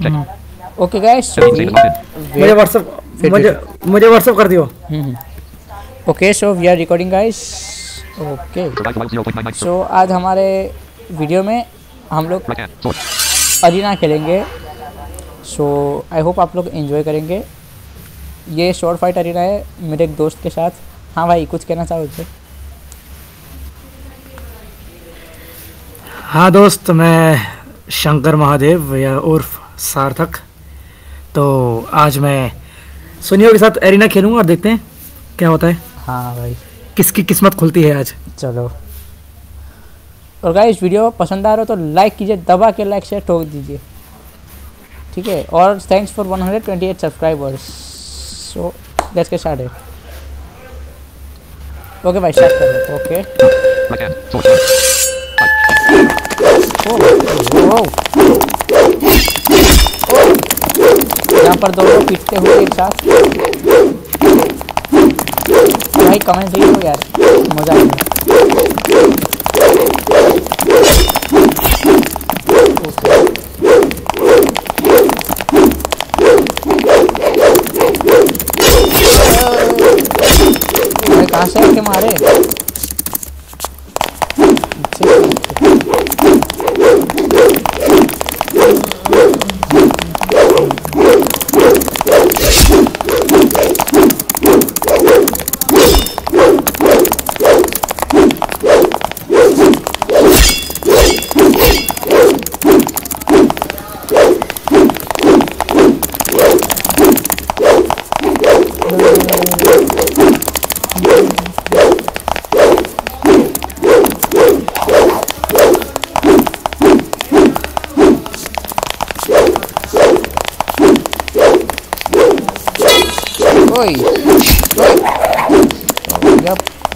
Okay guys, मुझे WhatsApp कर दियो। Okay, so we are recording guys. Okay, so आज हमारे वीडियो में हम लोग अरीना खेलेंगे। सो आई होप आप लोग एंजॉय करेंगे। ये शॉर्ट फाइट अरीना है मेरे एक दोस्त के साथ। हाँ भाई, कुछ कहना चाहोगे? हाँ दोस्त, मैं शंकर महादेव या उर्फ सार्थक। तो आज मैं सुनियो के साथ एरिना खेलूंगा और देखते हैं क्या होता है। हाँ भाई, किसकी किस्मत खुलती है आज। चलो। और गाइस, वीडियो पसंद आ रहा हो तो लाइक कीजिए, दबा के लाइक से ठोक दीजिए, ठीक है। और thanks for 128 subscribers. So let's get started. Okay भाई, स्टार्ट कर दो। ओके, यहाँ पर दो लोग पीटते हुए एक साथ। भाई कमेंट सही हो यार, मजा आ गया। कहाँ से आके मारे? ओए यप,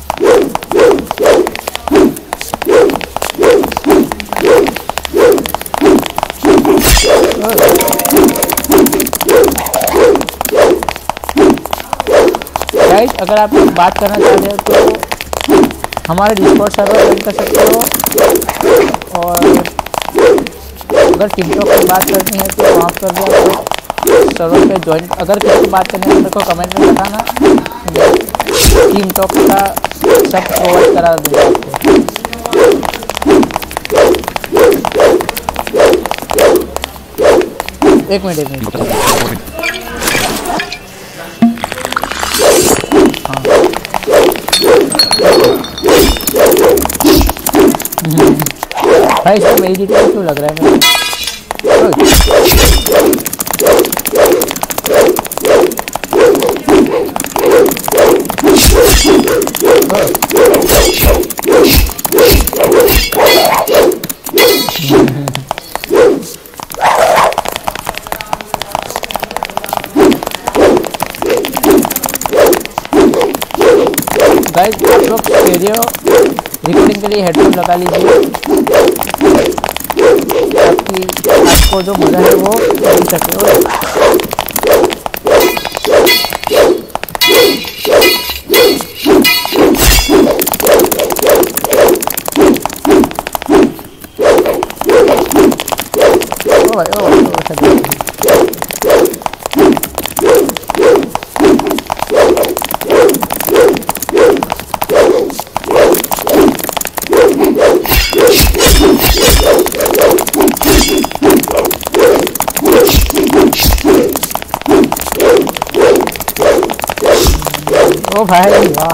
गाइस अगर आप बात करना चाहते हो तो हमारे डिस्कॉर्ड सर्वर ज्वाइन कर सकते हो। और अगर टिकटॉक की बात करनी है तो वहाँ पर भी आप सर्वर पे ज्वाइन, अगर किसी की बात करनी है तो मेरे को कमेंट में बताना। टीम टॉक का सब प्रोवाइड करा दूँगा आपको। एक मिनट भाई, इसको मेरी डिटेल क्यों लग रहा है मेरे? गाइस आप लोग स्टेरियो रिकॉर्डिंग के लिए हेडफोन लगा लीजिए ताकि आपको जो मज़ा है वो मिल सके। ओ भाई वाह,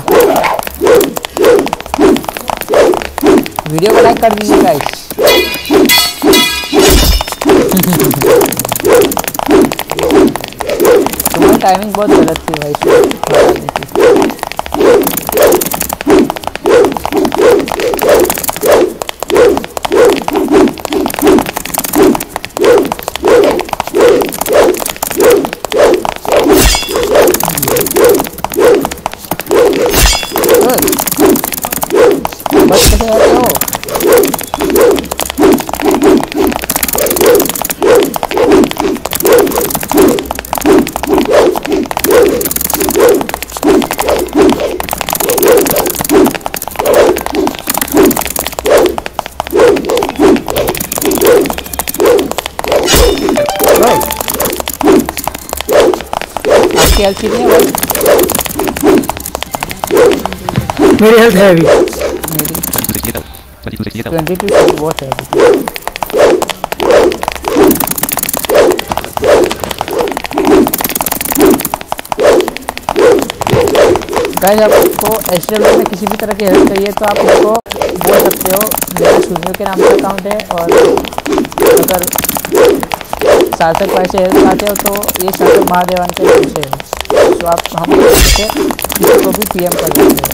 वीडियो को लाइक कर दीजिए गाइस। तुम्हारी टाइमिंग बहुत गलत थी भाई। आपकी हेल्थ कितनी है भाई? मेरी हेल्थ है अभी मेरी 22 बहुत है अभी। गाइस आपको एचडीएमएल में किसी भी तरह की हेल्प चाहिए तो आप उसको बोल सकते हो। मेरा शून्य के नाम का अकाउंट है और अगर सार्थक भाई से हेल्प चाहते हो तो ये सार्थक महादेवन के नाम से है, तो आप हम से किसी को भी पीएम कर सकते हो।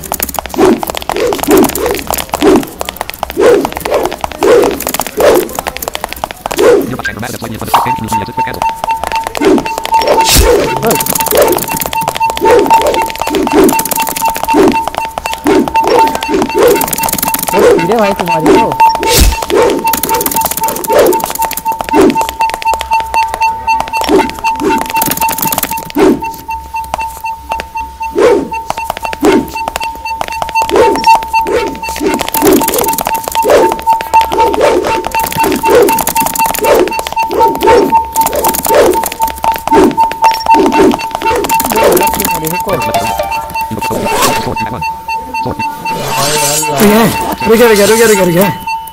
भाई तुम्हारी तो रुक गया।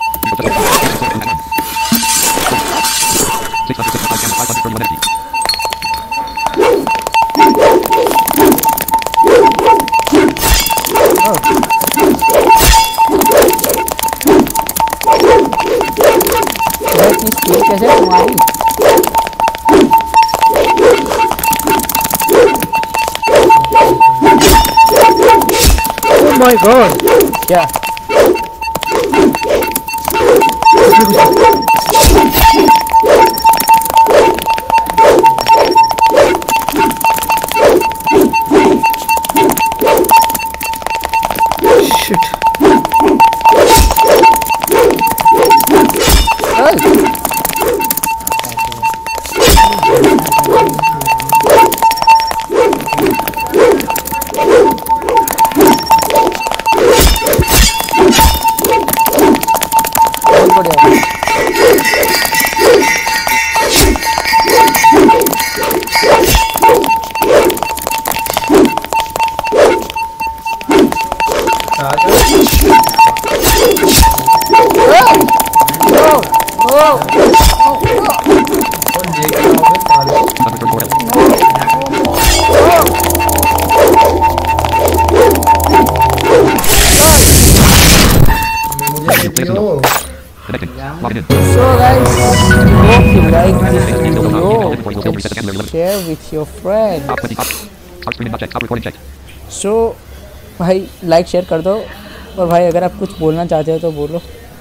कैसे तुम्हारी ओह माय गॉड क्या So guys, hope you like this video, share with your friends. So भाई लाइक शेयर कर दो और भाई अगर आप कुछ बोलना चाहते हो तो बोलो।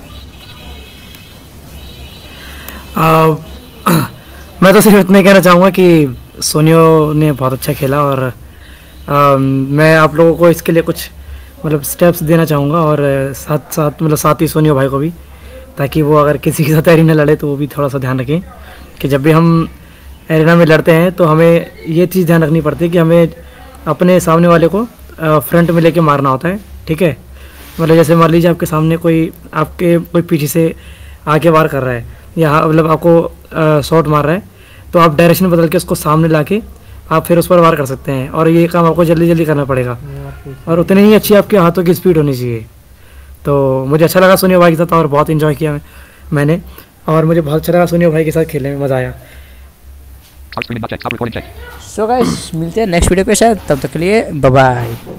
मैं तो सिर्फ इतना कहना चाहूँगा कि सोनियो ने बहुत अच्छा खेला और मैं आप लोगों को इसके लिए कुछ मतलब स्टेप्स देना चाहूँगा और साथ ही सोनियो भाई को भी, ताकि वो अगर किसी के साथ एरिना लड़े तो वो भी थोड़ा सा ध्यान रखें कि जब भी हम एरिना में लड़ते हैं तो हमें ये चीज़ ध्यान रखनी पड़ती है कि हमें अपने सामने वाले को फ्रंट में लेके मारना होता है, ठीक है। मतलब जैसे मान लीजिए आपके सामने कोई पीछे से आके वार कर रहा है या मतलब आपको शॉट मार रहा है, तो आप डायरेक्शन बदल के उसको सामने लाके आप फिर उस पर वार कर सकते हैं और ये काम आपको जल्दी जल्दी करना पड़ेगा और उतनी ही अच्छी आपके हाथों की स्पीड होनी चाहिए। तो मुझे अच्छा लगा सोनियो भाई के साथ और बहुत इन्जॉय किया मैंने और मुझे बहुत अच्छा लगा सोनियो भाई के साथ खेलने में, मज़ा आया। सो गाइस मिलते हैं नेक्स्ट वीडियो के साथ, तब तक के लिए बाय बाय।